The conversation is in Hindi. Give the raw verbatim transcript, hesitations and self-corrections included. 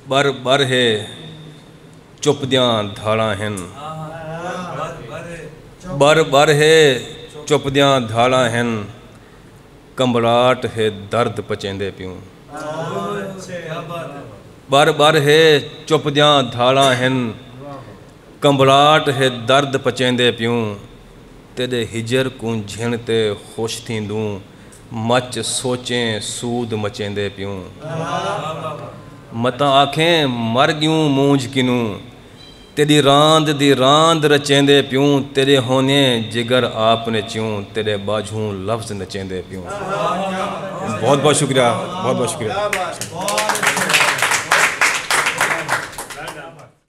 बर बर है चुपदियां धाड़ा हैं बर बर है चुपदियां धाड़ा हैं कंबराट है दर्द पचेंदे प्यूं बर बर है चुपदियां धाड़ा हैं कंबराट है दर्द पचेंदे प्यूं तेरे हिजर को झिण ते खुश थींदूं मच सोचें सूद मचेंदे प्यूं मता आखें मर गयूं मूंझ किनूं तेरी रांद दी रांद रचेंदे प्यूं तेरे होने जिगर आपने च्यूं तेरे बाजू लफ्ज नचेंदे प्यूं। बहुत बहुत शुक्रिया, बहुत बहुत शुक्रिया।